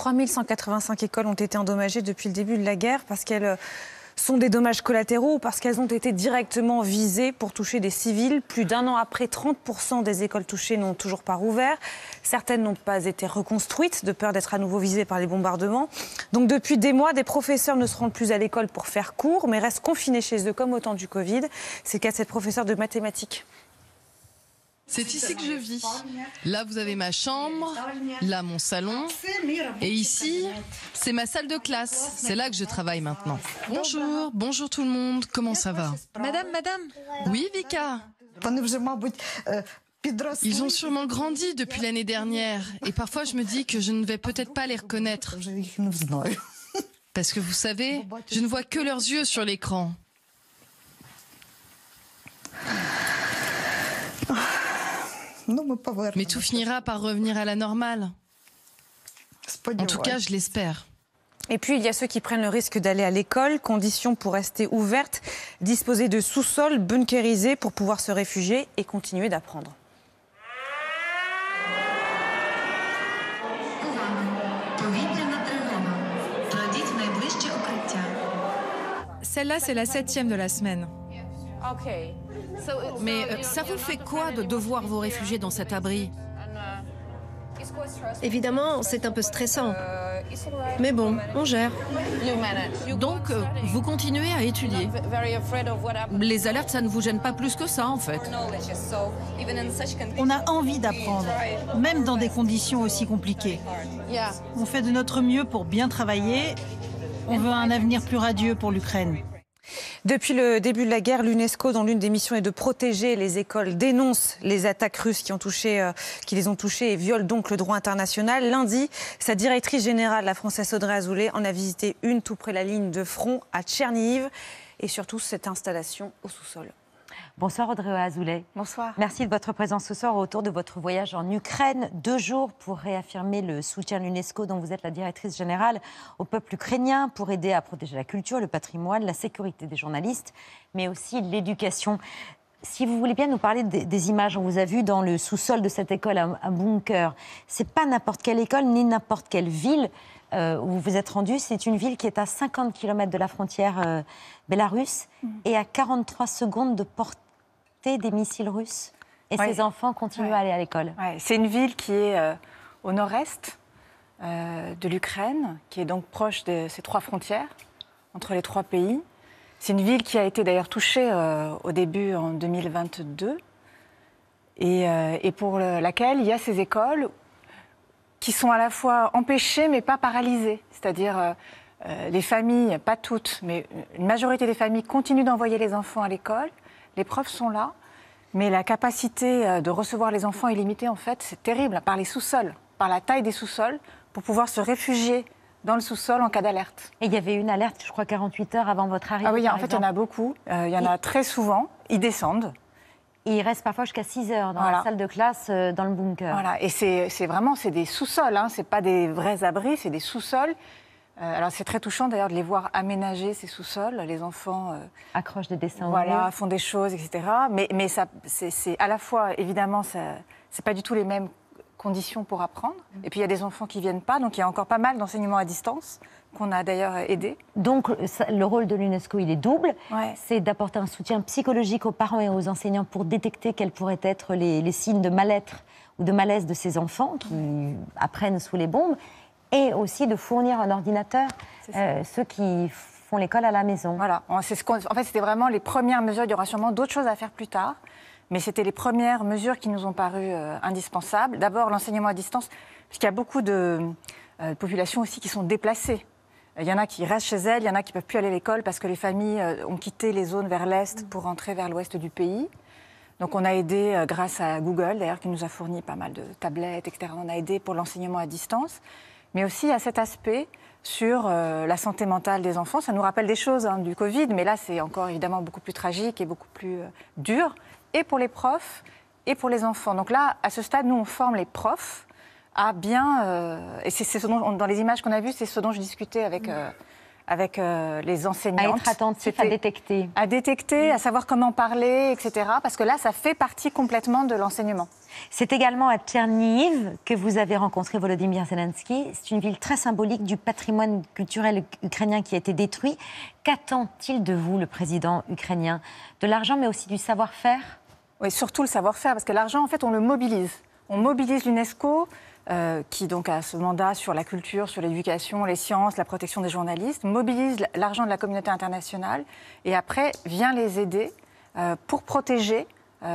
3185 écoles ont été endommagées depuis le début de la guerre parce qu'elles sont des dommages collatéraux ou parce qu'elles ont été directement visées pour toucher des civils. Plus d'un an après, 30% des écoles touchées n'ont toujours pas rouvert. Certaines n'ont pas été reconstruites de peur d'être à nouveau visées par les bombardements. Donc depuis des mois, des professeurs ne se rendent plus à l'école pour faire cours, mais restent confinés chez eux comme au temps du Covid. C'est le cas de cette professeure de mathématiques. C'est ici que je vis. Là, vous avez ma chambre, là, mon salon. Et ici, c'est ma salle de classe. C'est là que je travaille maintenant. Bonjour, bonjour tout le monde. Comment ça va? Madame. Oui, Vika. Ils ont sûrement grandi depuis l'année dernière. Et parfois, je me dis que je ne vais peut-être pas les reconnaître. Parce que vous savez, je ne vois que leurs yeux sur l'écran. Mais tout finira par revenir à la normale. En tout cas, je l'espère. Et puis, il y a ceux qui prennent le risque d'aller à l'école, condition pour rester ouverte, disposer de sous-sols bunkérisés pour pouvoir se réfugier et continuer d'apprendre. Celle-là, c'est la 7e de la semaine. Mais ça vous fait quoi de devoir vous réfugier dans cet abri? Évidemment, c'est un peu stressant. Mais bon, on gère. Donc, vous continuez à étudier. Les alertes, ça ne vous gêne pas plus que ça, en fait. On a envie d'apprendre, même dans des conditions aussi compliquées. On fait de notre mieux pour bien travailler. On veut un avenir plus radieux pour l'Ukraine. Depuis le début de la guerre, l'UNESCO, dont l'une des missions est de protéger les écoles, dénonce les attaques russes qui les ont touchées et violent donc le droit international. Lundi, sa directrice générale, la Française Audrey Azoulay, en a visité une tout près de la ligne de front à Tchernihiv et surtout cette installation au sous-sol. Bonsoir Audrey Azoulay. Bonsoir. Merci de votre présence ce soir autour de votre voyage en Ukraine. 2 jours pour réaffirmer le soutien de l'UNESCO dont vous êtes la directrice générale au peuple ukrainien pour aider à protéger la culture, le patrimoine, la sécurité des journalistes, mais aussi l'éducation. Si vous voulez bien nous parler des images, on vous a vu dans le sous-sol de cette école, un bunker. C'est pas n'importe quelle école ni n'importe quelle ville où vous vous êtes rendu. C'est une ville qui est à 50 km de la frontière bélarusse et à 43 secondes de portée des missiles russes. Et ces enfants continuent à aller à l'école. C'est une ville qui est au nord-est de l'Ukraine, qui est donc proche de ces 3 frontières, entre les 3 pays. C'est une ville qui a été d'ailleurs touchée au début en 2022 et pour laquelle il y a ces écoles qui sont à la fois empêchées mais pas paralysées. C'est-à-dire les familles, pas toutes, mais une majorité des familles continuent d'envoyer les enfants à l'école. Les profs sont là, mais la capacité de recevoir les enfants est limitée en fait. C'est terrible, par les sous-sols, par la taille des sous-sols, pour pouvoir se réfugier dans le sous-sol en cas d'alerte. Et il y avait une alerte, je crois, 48 heures avant votre arrivée. Ah oui, en fait, il y en a beaucoup. Il y en a très souvent. Ils descendent. Et ils restent parfois jusqu'à 6 heures dans la salle de classe, dans le bunker. Voilà, et c'est vraiment des sous-sols, hein. Ce n'est pas des vrais abris, c'est des sous-sols. Alors c'est très touchant d'ailleurs de les voir aménager ces sous-sols. Les enfants accrochent des dessins, font des choses, etc. Mais ça, c'est à la fois évidemment, c'est pas du tout les mêmes conditions pour apprendre. Et puis il y a des enfants qui viennent pas, donc il y a encore pas mal d'enseignements à distance qu'on a d'ailleurs aidé. Donc le rôle de l'UNESCO il est double, c'est d'apporter un soutien psychologique aux parents et aux enseignants pour détecter quels pourraient être les signes de mal-être ou de malaise de ces enfants qui apprennent sous les bombes. Et aussi de fournir un ordinateur, ceux qui font l'école à la maison. Voilà, en fait c'était vraiment les premières mesures, il y aura sûrement d'autres choses à faire plus tard, mais c'était les premières mesures qui nous ont paru indispensables. D'abord l'enseignement à distance, puisqu'il y a beaucoup de populations aussi qui sont déplacées. Il y en a qui restent chez elles, il y en a qui ne peuvent plus aller à l'école parce que les familles ont quitté les zones vers l'est pour rentrer vers l'ouest du pays. Donc on a aidé grâce à Google, d'ailleurs, qui nous a fourni pas mal de tablettes, etc. On a aidé pour l'enseignement à distance. Mais aussi à cet aspect sur la santé mentale des enfants. Ça nous rappelle des choses du Covid, mais là, c'est encore évidemment beaucoup plus tragique et beaucoup plus dur, et pour les profs et pour les enfants. Donc là, à ce stade, nous, on forme les profs à bien... et c'est ce dont, dans les images qu'on a vues, c'est ce dont je discutais avec les enseignantes. À être attentif, à détecter. À détecter, à savoir comment parler, etc. Parce que là, ça fait partie complètement de l'enseignement. C'est également à Tchernihiv que vous avez rencontré Volodymyr Zelensky. C'est une ville très symbolique du patrimoine culturel ukrainien qui a été détruit. Qu'attend-il de vous, le président ukrainien? De l'argent, mais aussi du savoir-faire? Oui, surtout le savoir-faire, parce que l'argent, en fait, on le mobilise. On mobilise l'UNESCO, qui donc a ce mandat sur la culture, sur l'éducation, les sciences, la protection des journalistes, mobilise l'argent de la communauté internationale et après vient les aider pour protéger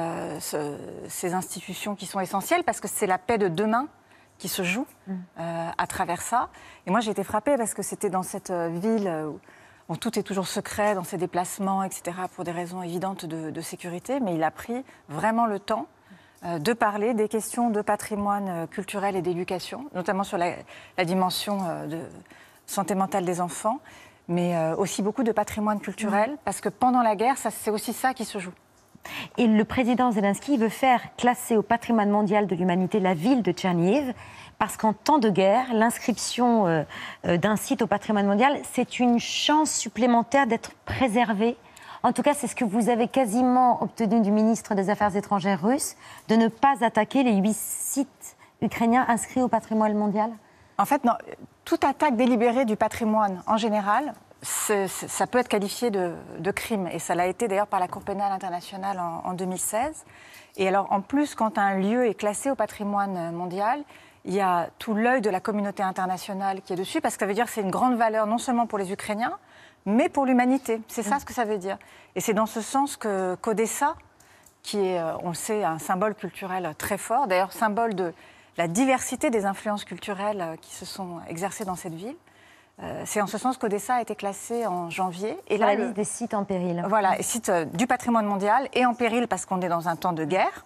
ces institutions qui sont essentielles, parce que c'est la paix de demain qui se joue à travers ça. Et moi, j'ai été frappée parce que c'était dans cette ville où tout est toujours secret, dans ses déplacements, etc., pour des raisons évidentes de sécurité, mais il a pris vraiment le temps de parler des questions de patrimoine culturel et d'éducation, notamment sur la dimension de santé mentale des enfants, mais aussi beaucoup de patrimoine culturel, parce que pendant la guerre, c'est aussi ça qui se joue. Et le président Zelensky veut faire classer au patrimoine mondial de l'humanité la ville de Tchernihiv, parce qu'en temps de guerre, l'inscription d'un site au patrimoine mondial, c'est une chance supplémentaire d'être préservé. En tout cas, c'est ce que vous avez quasiment obtenu du ministre des Affaires étrangères russe, de ne pas attaquer les 8 sites ukrainiens inscrits au patrimoine mondial? En fait, non, toute attaque délibérée du patrimoine, en général, ça peut être qualifié de crime. Et ça l'a été d'ailleurs par la Cour pénale internationale en 2016. Et alors, en plus, quand un lieu est classé au patrimoine mondial, il y a tout l'œil de la communauté internationale qui est dessus, parce que ça veut dire que c'est une grande valeur non seulement pour les Ukrainiens, mais pour l'humanité. C'est ça ce que ça veut dire. Et c'est dans ce sens qu'Odessa, qui est, on le sait, un symbole culturel très fort, d'ailleurs symbole de la diversité des influences culturelles qui se sont exercées dans cette ville, c'est en ce sens qu'Odessa a été classée en janvier. Et là, la liste des sites en péril. Voilà, sites du patrimoine mondial et en péril parce qu'on est dans un temps de guerre.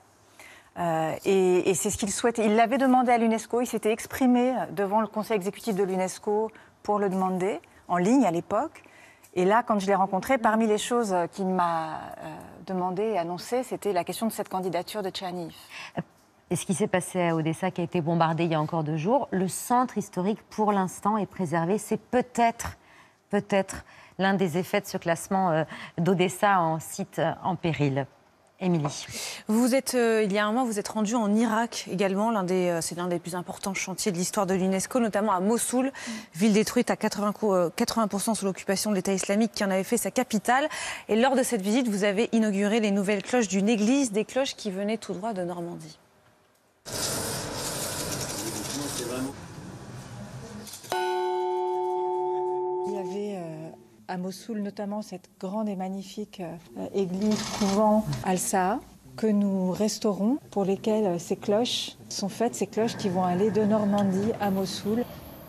Et c'est ce qu'il souhaitait. Il l'avait demandé à l'UNESCO, il s'était exprimé devant le conseil exécutif de l'UNESCO pour le demander, en ligne à l'époque. Et là, quand je l'ai rencontré, parmi les choses qu'il m'a demandé et annoncé, c'était la question de cette candidature de Tchernihiv. Et ce qui s'est passé à Odessa, qui a été bombardé il y a encore 2 jours, le centre historique, pour l'instant, est préservé. C'est peut-être l'un des effets de ce classement d'Odessa en site en péril. Émilie. Vous êtes, il y a un mois, vous êtes rendu en Irak également. C'est l'un des plus importants chantiers de l'histoire de l'UNESCO, notamment à Mossoul, ville détruite à 80% sous l'occupation de l'État islamique qui en avait fait sa capitale. Et lors de cette visite, vous avez inauguré les nouvelles cloches d'une église, des cloches qui venaient tout droit de Normandie. Il y avait à Mossoul notamment cette grande et magnifique église couvent Al-Saa que nous restaurons, pour lesquelles ces cloches sont faites, ces cloches qui vont aller de Normandie à Mossoul.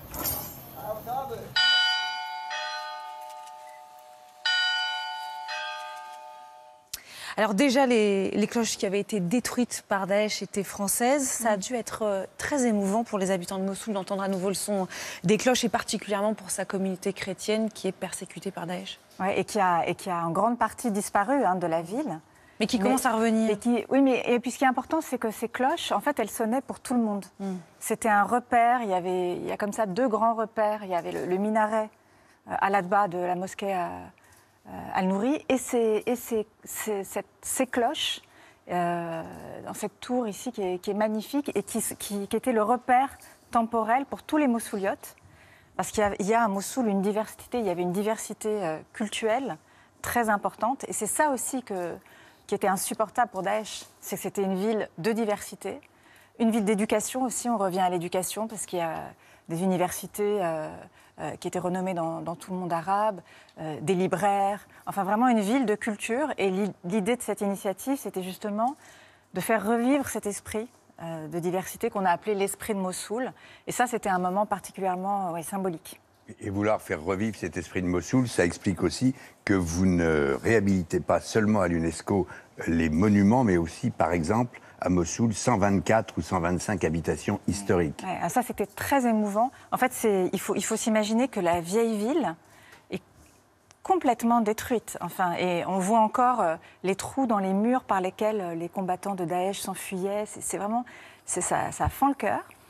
Alors déjà, les cloches qui avaient été détruites par Daesh étaient françaises. Ça a dû être très émouvant pour les habitants de Mossoul d'entendre à nouveau le son des cloches, et particulièrement pour sa communauté chrétienne qui est persécutée par Daesh. Ouais, et qui a en grande partie disparu de la ville. Mais qui commence à revenir. Et puis ce qui est important, c'est que ces cloches, en fait, elles sonnaient pour tout le monde. C'était un repère, il y a comme ça 2 grands repères. Il y avait le minaret à l'Adba de la mosquée Al-Nouri, et ces cloches dans cette tour ici qui est magnifique et qui était le repère temporel pour tous les Mossouliotes, parce qu'il y a à Mossoul une diversité, il y avait une diversité culturelle très importante, et c'est ça aussi qui était insupportable pour Daesh, c'est que c'était une ville de diversité, une ville d'éducation aussi, on revient à l'éducation, parce qu'il y a des universités qui étaient renommées dans tout le monde arabe, des libraires, enfin vraiment une ville de culture. Et l'idée de cette initiative, c'était justement de faire revivre cet esprit de diversité qu'on a appelé l'esprit de Mossoul. Et ça, c'était un moment particulièrement symbolique. Et vouloir faire revivre cet esprit de Mossoul, ça explique aussi que vous ne réhabilitez pas seulement à l'UNESCO les monuments, mais aussi, par exemple, à Mossoul, 124 ou 125 habitations historiques. Ouais, ça, c'était très émouvant. En fait, il faut s'imaginer que la vieille ville est complètement détruite. Enfin, et on voit encore les trous dans les murs par lesquels les combattants de Daesh s'enfuyaient. C'est vraiment... ça fend le cœur.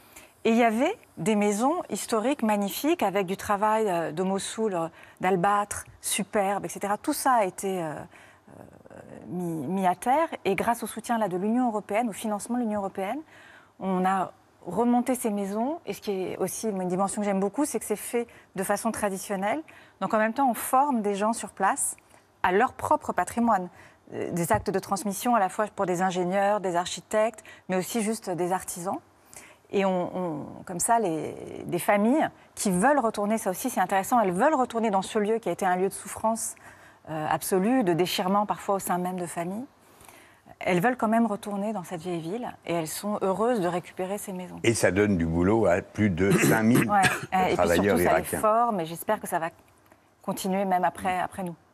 Et il y avait des maisons historiques magnifiques avec du travail de Mossoul, d'albâtre, superbe, etc. Tout ça a été mis à terre. Et grâce au soutien là, de l'Union européenne, au financement de l'Union européenne, on a remonté ces maisons. Et ce qui est aussi une dimension que j'aime beaucoup, c'est que c'est fait de façon traditionnelle. Donc en même temps, on forme des gens sur place à leur propre patrimoine. Des actes de transmission à la fois pour des ingénieurs, des architectes, mais aussi juste des artisans. Et comme ça, des familles qui veulent retourner, ça aussi c'est intéressant, elles veulent retourner dans ce lieu qui a été un lieu de souffrance absolue, de déchirement parfois au sein même de familles. Elles veulent quand même retourner dans cette vieille ville et elles sont heureuses de récupérer ces maisons. Et ça donne du boulot à plus de 5000 ouais. travailleurs et puis surtout, irakiens. ça est fort, mais j'espère que ça va continuer même après nous.